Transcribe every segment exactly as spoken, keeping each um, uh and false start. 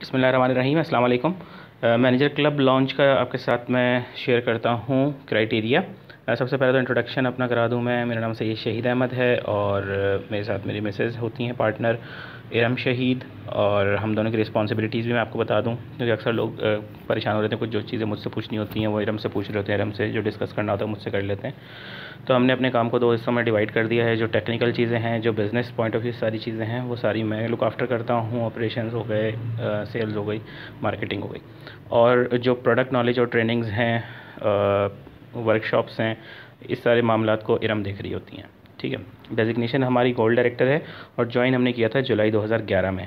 बिस्मिल्लाहिर्रहमानिर्रहीम, अस्सलाम वालेकुम। मैनेजर क्लब लॉन्च का आपके साथ मैं शेयर करता हूँ क्राइटेरिया। uh, सबसे पहले तो इंट्रोडक्शन अपना करा दूँ मैं। मेरा नाम सैयद शहीद अहमद है और uh, मेरे साथ मेरी मिसेज़ होती हैं पार्टनर इरम शहीद, और हम दोनों की रिस्पॉन्सिबिलिटीज़ भी मैं आपको बता दूं, क्योंकि अक्सर लोग uh, परेशान हो रहते हैं। कुछ जो चीज़ें मुझसे पूछनी होती हैं वो इरम से पूछ रहे होते हैं, इरम से जो डिस्कस करना होता है मुझसे कर लेते हैं। तो हमने अपने काम को दो हिस्सों में डिवाइड कर दिया है। जो टेक्निकल चीज़ें हैं, जो बिज़नेस पॉइंट ऑफ व्यू सारी चीज़ें हैं, वो सारी मैं लुक आफ्टर करता हूँ। ऑपरेशंस हो गए, सेल्स हो गई, मार्केटिंग हो गई, और जो प्रोडक्ट नॉलेज और ट्रेनिंग्स हैं, वर्कशॉप्स हैं, इस सारे मामलात को इरम देख रही होती हैं। ठीक है। डेजिग्नेशन हमारी गोल्ड डायरेक्टर है और ज्वाइन हमने किया था जुलाई दो हज़ार ग्यारह में।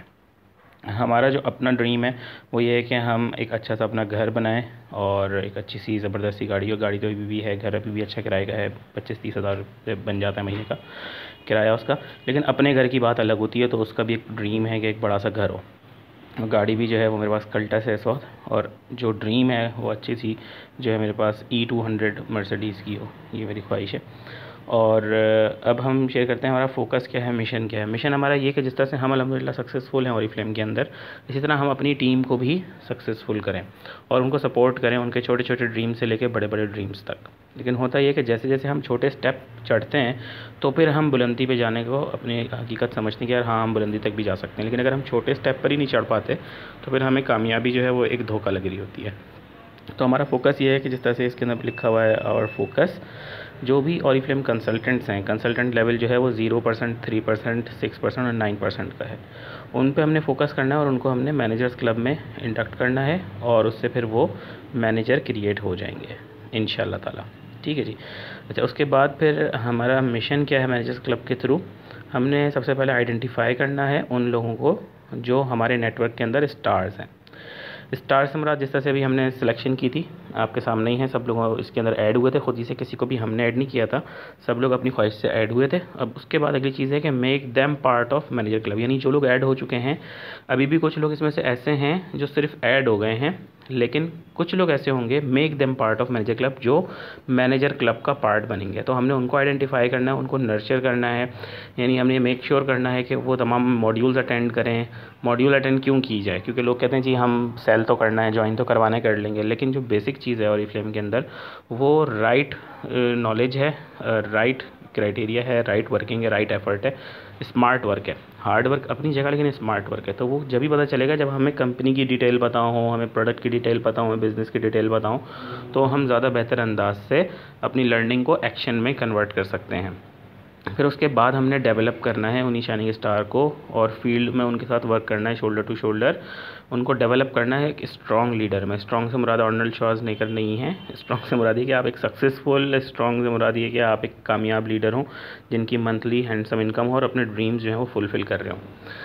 हमारा जो अपना ड्रीम है वो ये है कि हम एक अच्छा सा अपना घर बनाएं और एक अच्छी सी ज़बरदस्त सी गाड़ी हो। गाड़ी तो अभी भी है, घर अभी भी अच्छा किराए का है, पच्चीस तीस हज़ार रुपये बन जाता है महीने का किराया उसका। लेकिन अपने घर की बात अलग होती है, तो उसका भी एक ड्रीम है कि एक बड़ा सा घर हो। और गाड़ी भी जो है वो मेरे पास कल्टस है इस वक्त, और जो ड्रीम है वो अच्छी सी जो है मेरे पास ई टू हंड्रेड मर्सिडीज़ की हो, ये मेरी ख्वाहिश है। और अब हम शेयर करते हैं हमारा फोकस क्या है, मिशन क्या है। मिशन हमारा ये कि जिस तरह से हम अल्हम्दुलिल्लाह सक्सेसफुल हैं ऑरिफ्लेम के अंदर, इसी तरह हम अपनी टीम को भी सक्सेसफुल करें और उनको सपोर्ट करें, उनके छोटे छोटे ड्रीम से लेकर बड़े बड़े ड्रीम्स तक। लेकिन होता ये कि जैसे जैसे हम छोटे स्टेप चढ़ते हैं तो फिर हम बुलंदी पे जाने को अपनी हकीकत समझते हैं कि यार हाँ, हम बुलंदी तक भी जा सकते हैं। लेकिन अगर हम छोटे स्टेप पर ही नहीं चढ़ पाते तो फिर हमें कामयाबी जो है वो एक धोखा लग रही होती है। तो हमारा फोकस ये है कि जिस तरह से इसके अंदर लिखा हुआ है, और फोकस जो भी ऑरिफ्लेम कंसल्टेंट्स हैं, कंसल्टेंट लेवल जो है वो zero percent, three percent, six percent और नाइन परसेंट का है। उन पे हमने फोकस करना है और उनको हमने मैनेजर्स क्लब में इंडक्ट करना है, और उससे फिर वो मैनेजर क्रिएट हो जाएंगे इंशाल्लाह ताला। ठीक है जी। अच्छा, उसके बाद फिर हमारा मिशन क्या है मैनेजर्स क्लब के थ्रू। हमने सबसे पहले आइडेंटिफाई करना है उन लोगों को जो हमारे नेटवर्क के अंदर स्टार्स हैं। स्टार से मुराद जिस तरह से अभी हमने सिलेक्शन की थी, आपके सामने ही है, सब लोग इसके अंदर ऐड हुए थे। खुद ही से किसी को भी हमने ऐड नहीं किया था, सब लोग अपनी ख्वाहिश से ऐड हुए थे। अब उसके बाद अगली चीज़ है कि make them part of manager club, यानी जो लोग ऐड हो चुके हैं, अभी भी कुछ लोग इसमें से ऐसे हैं जो सिर्फ ऐड हो गए हैं, लेकिन कुछ लोग ऐसे होंगे make them part of manager club जो मैनेजर क्लब का पार्ट बनेंगे। तो हमने उनको आइडेंटिफाई करना है, उनको नर्चर करना है, यानी हमने मेक श्योर करना है कि वो तमाम मॉड्यूल्स अटेंड करें। मॉड्यूल अटेंड क्यों की जाए? क्योंकि लोग कहते हैं जी हम सेल तो करना है, ज्वाइन तो करवाना कर लेंगे, लेकिन जो बेसिक चीज़ है ऑरिफ्लेम के अंदर वो राइट नॉलेज है, राइट क्राइटेरिया है, राइट वर्किंग है, राइट एफर्ट है, स्मार्ट वर्क है। हार्ड वर्क अपनी जगह, लेकिन स्मार्ट वर्क है। तो वो जब भी पता चलेगा जब हमें कंपनी की डिटेल पता हो, हमें प्रोडक्ट की डिटेल पता हो, हमें बिज़नेस की डिटेल पता हो, तो हम ज़्यादा बेहतर अंदाज से अपनी लर्निंग को एक्शन में कन्वर्ट कर सकते हैं। फिर उसके बाद हमने डेवलप करना है उन्हीं शाइनिंग स्टार को, और फील्ड में उनके साथ वर्क करना है, शोल्डर टू शोल्डर उनको डेवलप करना है एक स्ट्रॉन्ग लीडर में। स्ट्रॉन्ग से मुराद आर्नल्ड श्वार्ज़नेगर नहीं है। स्ट्रॉन्ग से मुराद है कि आप एक सक्सेसफुल, स्ट्रॉन्ग से मुराद ये कि आप एक कामयाब लीडर हों जिनकी मंथली हैंडसम इनकम हो और अपने ड्रीम्स जो हैं वो फुलफ़िल कर रहे हों।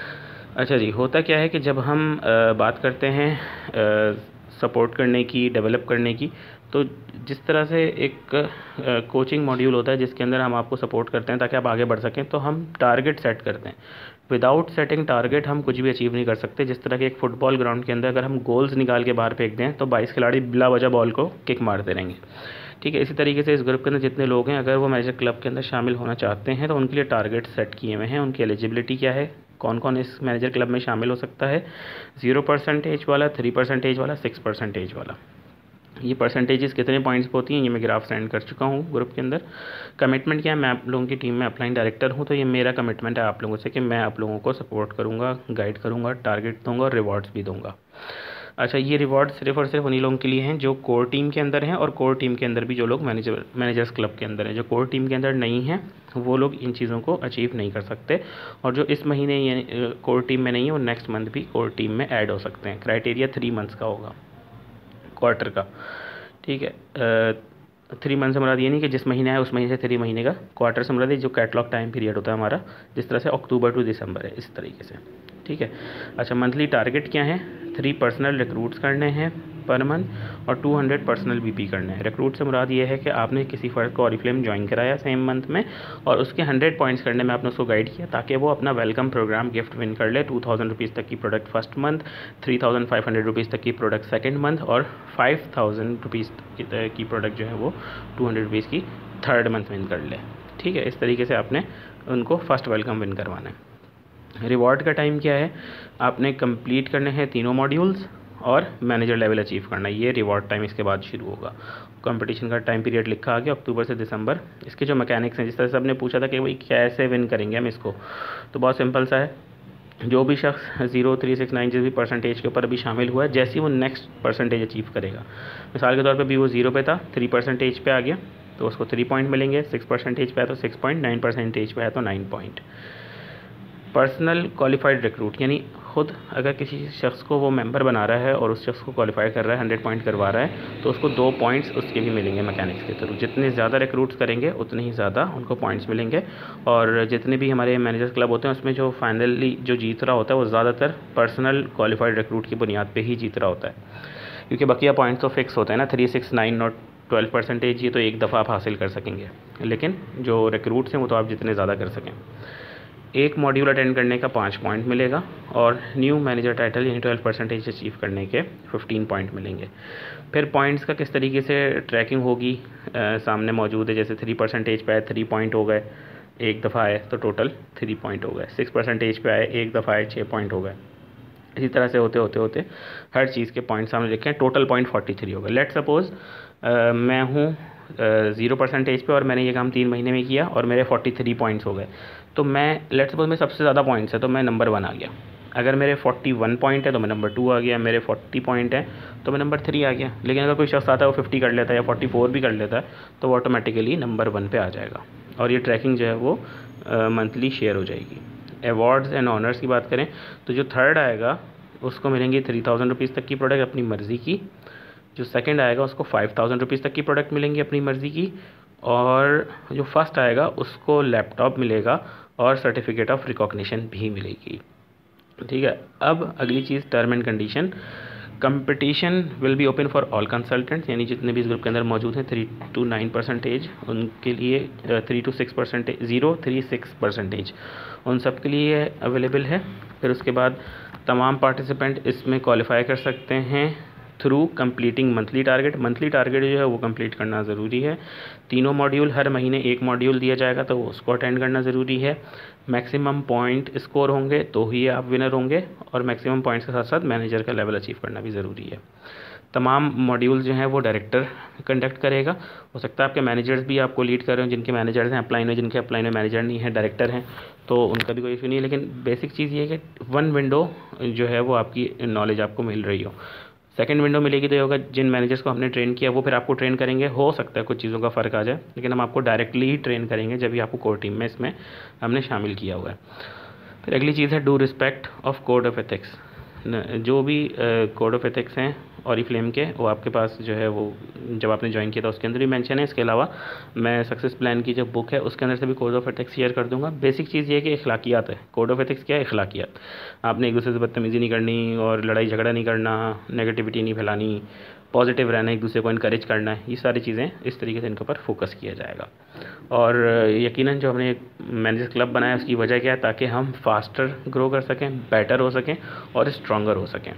अच्छा जी, होता क्या है कि जब हम आ, बात करते हैं सपोर्ट करने की, डेवलप करने की, तो जिस तरह से एक कोचिंग मॉड्यूल होता है जिसके अंदर हम आपको सपोर्ट करते हैं ताकि आप आगे बढ़ सकें, तो हम टारगेट सेट करते हैं। विदाउट सेटिंग टारगेट हम कुछ भी अचीव नहीं कर सकते। जिस तरह के एक फुटबॉल ग्राउंड के अंदर अगर हम गोल्स निकाल के बाहर फेंक दें तो बाईस खिलाड़ी बिला वजह बॉल को किक मारते रहेंगे। ठीक है, इसी तरीके से इस ग्रुप के अंदर जितने लोग हैं, अगर वो मैनेजर क्लब के अंदर शामिल होना चाहते हैं तो उनके लिए टारगेट सेट किए हुए हैं। उनकी एलिजिबिलिटी क्या है, कौन कौन इस मैनेजर क्लब में शामिल हो सकता है, ज़ीरो परसेंटेज वाला, थ्री परसेंटेज वाला, सिक्स परसेंटेज वाला। ये परसेंटेजेस कितने पॉइंट्स पे होती हैं ये मैं ग्राफ सेंड कर चुका हूँ ग्रुप के अंदर। कमिटमेंट क्या है, मैं आप लोगों की टीम में अपलाइन डायरेक्टर हूँ, तो ये मेरा कमिटमेंट है आप लोगों से कि मैं आप लोगों को सपोर्ट करूँगा, गाइड करूँगा, टारगेट दूँगा और रिवॉर्ड्स भी दूँगा। अच्छा, ये रिवॉर्ड सिर्फ और सिर्फ उन्हीं लोगों के लिए हैं जो कोर टीम के अंदर हैं, और कोर टीम के अंदर भी जो लोग मैनेजर मैनेजर्स क्लब के अंदर हैं। जो कोर टीम के अंदर नहीं हैं वो लोग इन चीज़ों को अचीव नहीं कर सकते, और जो इस महीने ये कोर टीम में नहीं है वो नेक्स्ट मंथ भी कोर टीम में ऐड हो सकते हैं। क्राइटेरिया थ्री मंथ्स का होगा, क्वार्टर का। ठीक है, थ्री मंथ से मुराद ये नहीं कि जिस महीने है उस महीने से थ्री महीने का, क्वार्टर से मुराद जो कैटलॉग टाइम पीरियड होता है हमारा, जिस तरह से अक्टूबर टू दिसंबर है, इस तरीके से। ठीक है। अच्छा, मंथली टारगेट क्या है, थ्री पर्सनल रिक्रूट्स करने हैं पर मंथ, और टू हंड्रेड पर्सनल बीपी करने हैं। रिक्रूट से मुराद ये है कि आपने किसी फर्द को ऑरिफ्लेम ज्वाइन कराया सेम मंथ में, और उसके हंड्रेड पॉइंट्स करने में आपने उसको गाइड किया ताकि वो अपना वेलकम प्रोग्राम गिफ्ट विन कर ले। टू थाउजेंड रुपीज़ तक की product first month, three thousand five hundred rupees तक की प्रोडक्ट सेकेंड मंथ, और फाइव थाउजेंड रुपीज़ की प्रोडक्ट जो है वो टू हंड्रेड रुपीज़ की थर्ड मंथ विन कर ले। ठीक है, इस तरीके से आपने उनको फर्स्ट वेलकम विन करवाना है। रिवॉर्ड का टाइम क्या है, आपने कंप्लीट करने हैं तीनों मॉड्यूल्स और मैनेजर लेवल अचीव करना है, ये रिवॉर्ड टाइम इसके बाद शुरू होगा। कंपटीशन का टाइम पीरियड लिखा आ गया अक्टूबर से दिसंबर। इसके जो मैकेनिक्स हैं, जिस तरह से सबने पूछा था कि भाई कैसे विन करेंगे हम इसको, तो बहुत सिंपल सा है। जो भी शख्स ज़ीरो थ्री सिक्स नाइन जिस भी परसेंटेज के ऊपर अभी शामिल हुआ है, जैसे ही वो नेक्स्ट परसेंटेज अचीव करेगा, मिसाल के तौर पे भी वो ज़ीरो पे था, थ्री परसेंटेज पे आ गया तो उसको थ्री पॉइंट मिलेंगे, सिक्स परसेंटेज पे है तो सिक्स पॉइंट, नाइन परसेंटेज पे है तो nine point. Personal qualified recruit, यानी खुद अगर किसी शख्स को वो मेंबर बना रहा है और उस शख्स को क्वालिफाई कर रहा है, हंड्रेड पॉइंट करवा रहा है, तो उसको दो पॉइंट्स उसके भी मिलेंगे मैकेनिक्स के थ्रू। जितने ज़्यादा रिक्रूट्स करेंगे उतने ही ज़्यादा उनको पॉइंट्स मिलेंगे। और जितने भी हमारे मैनेजर्स क्लब होते हैं उसमें जो फाइनली जो जीत रहा होता है वो ज़्यादातर पर्सनल क्वालिफाइड रिक्रूट की बुनियाद पर ही जीत रहा होता है, क्योंकि बकिया पॉइंट्स तो फिक्स होते हैं ना, थ्री सिक्स नाइन और ट्वेल्व परसेंटेज, ये तो एक दफ़ा आप हासिल कर सकेंगे, लेकिन जो रिक्रूट्स हैं वो तो आप जितने ज़्यादा कर सकें। एक मॉड्यूल अटेंड करने का पाँच पॉइंट मिलेगा और न्यू मैनेजर टाइटल यानी ट्वेल्व परसेंटेज अचीव करने के फिफ्टीन पॉइंट मिलेंगे। फिर पॉइंट्स का किस तरीके से ट्रैकिंग होगी आ, सामने मौजूद है। जैसे थ्री परसेंटेज पे आए थ्री पॉइंट हो गए, एक दफ़ा आए तो टोटल थ्री पॉइंट हो गए। सिक्स परसेंटेज पे आए एक दफ़ा आए छः पॉइंट हो गए। इसी तरह से होते होते होते हर चीज़ के पॉइंट सामने लिखे हैं, टोटल पॉइंट फोर्टी थ्री हो गए। लेट सपोज़ मैं हूँ ज़ीरो परसेंटेज पे और मैंने ये काम तीन महीने में किया और मेरे फोर्टी थ्री पॉइंट्स हो गए, तो मैं लेट सपोज में सबसे ज़्यादा पॉइंट्स है तो मैं नंबर वन आ गया। अगर मेरे फोर्टी वन पॉइंट है तो मैं नंबर टू आ गया, मेरे फोर्टी पॉइंट है तो मैं नंबर थ्री आ गया। लेकिन अगर कोई शख्स आता है वो फिफ्टी कर लेता है या फोर्टी फोर भी कर लेता है तो वो ऑटोमेटिकली नंबर वन पे आ जाएगा और ये ट्रैकिंग जो है वो मंथली शेयर हो जाएगी। अवार्ड्स एंड ऑनर्स की बात करें तो जो थर्ड आएगा उसको मिलेंगी थ्री थाउजेंड रुपीज़ तक की प्रोडक्ट अपनी मर्ज़ी की, जो सेकंड आएगा उसको फाइव थाउजेंड रुपीज़ तक की प्रोडक्ट मिलेंगी अपनी मर्ज़ी की, और जो फर्स्ट आएगा उसको लैपटॉप मिलेगा और सर्टिफिकेट ऑफ रिकॉग्निशन भी मिलेगी। ठीक है, अब अगली चीज़ term and condition. Competition will be open for all consultants, यानी जितने भी इस ग्रुप के अंदर मौजूद हैं थ्री टू नाइन परसेंटेज उनके लिए, three two six percentage zero three six percentage उन सब के लिए अवेलेबल है। फिर उसके बाद तमाम पार्टिसिपेंट इसमें क्वालिफाई कर सकते हैं through completing monthly target. Monthly target जो है वो कंप्लीट करना ज़रूरी है। तीनों मॉड्यूल, हर महीने एक मॉड्यूल दिया जाएगा तो उसको अटेंड करना ज़रूरी है। मैक्सिमम पॉइंट स्कोर होंगे तो ही आप विनर होंगे, और मैक्सिमम पॉइंट्स के साथ साथ मैनेजर का लेवल अचीव करना भी ज़रूरी है। तमाम मॉड्यूल जो हैं वो डायरेक्टर कंडक्ट करेगा। हो सकता है आपके मैनेजर्स भी आपको लीड कर रहे हो, जिनके मैनेजर्स हैं अपलाइन में, जिनके अपलाइन में मैनेजर नहीं है, डायरेक्टर हैं, तो उनका भी कोई इशू नहीं है। लेकिन बेसिक चीज़ ये है कि वन विंडो जो है वो आपकी नॉलेज आपको मिल रही हो। सेकंड विंडो मिलेगी तो ये होगा जिन मैनेजर्स को हमने ट्रेन किया वो फिर आपको ट्रेन करेंगे। हो सकता है कुछ चीज़ों का फ़र्क आ जाए, लेकिन हम आपको डायरेक्टली ही ट्रेन करेंगे जब भी आपको कोर टीम में इसमें हमने शामिल किया हुआ है। फिर अगली चीज़ है do respect of code of ethics. जो भी कोड ऑफ एथिक्स हैं ऑरिफ्लेम के, वो आपके पास जो है वो जब आपने ज्वाइन किया था उसके अंदर भी मेंशन है। इसके अलावा मैं सक्सेस प्लान की जो बुक है उसके अंदर से भी कोड ऑफ एथिक्स शेयर कर दूंगा। बेसिक चीज़ ये है कि अखलाकियात है। कोड ऑफ एथिक्स क्या है? अखलाकियात। आपने एक दूसरे से बदतमीज़ी नहीं करनी और लड़ाई झगड़ा नहीं करना, नेगेटिविटी नहीं फैलानी, पॉजिटिव रहना, एक दूसरे को इनकरेज करना है, ये सारी चीज़ें इस तरीके से इनके ऊपर फोकस किया जाएगा। और यकीनन जो हमने मैनेजर क्लब बनाया उसकी वजह क्या है? ताकि हम फास्टर ग्रो कर सकें, बेटर हो सकें और स्ट्रॉन्गर हो सकें।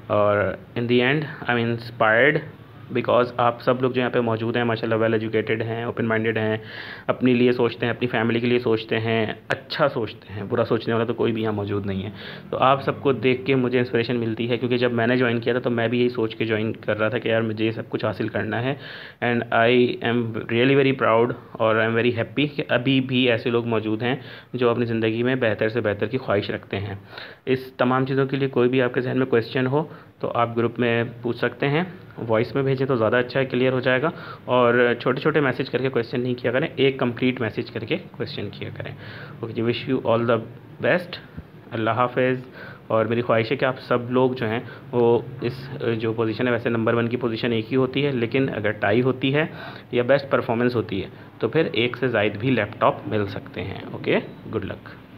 और in the end I am inspired because आप सब लोग जो यहाँ पे मौजूद हैं माशाल्लाह वेल एजुकेटेड हैं, ओपन माइंडेड हैं, अपने लिए सोचते हैं, अपनी फैमिली के लिए सोचते हैं, अच्छा सोचते हैं, बुरा सोचने वाला तो कोई भी यहाँ मौजूद नहीं है। तो आप सबको देख के मुझे इंस्पिरेशन मिलती है, क्योंकि जब मैंने ज्वाइन किया था तो मैं भी यही सोच के ज्वाइन कर रहा था कि यार मुझे ये सब कुछ हासिल करना है। And I am really very proud और आई एम वेरी हैप्पी कि अभी भी ऐसे लोग मौजूद हैं जो अपनी ज़िंदगी में बेहतर से बेहतर की ख्वाहिश रखते हैं। इस तमाम चीज़ों के लिए कोई भी आपके जहन में क्वेश्चन हो तो आप ग्रुप में पूछ सकते हैं। वॉइस में भेजें तो ज़्यादा अच्छा है, क्लियर हो जाएगा। और छोटे छोटे मैसेज करके क्वेश्चन नहीं किया करें, एक कंप्लीट मैसेज करके क्वेश्चन किया करें। ओके जी, wish you all the best. अल्लाह हाफ़िज़। और मेरी ख्वाहिश है कि आप सब लोग जो हैं वो इस जो पोजीशन है, वैसे नंबर वन की पोजीशन एक ही होती है, लेकिन अगर टाई होती है या बेस्ट परफॉर्मेंस होती है तो फिर एक से ज़ायद भी लैपटॉप मिल सकते हैं। Okay, good luck.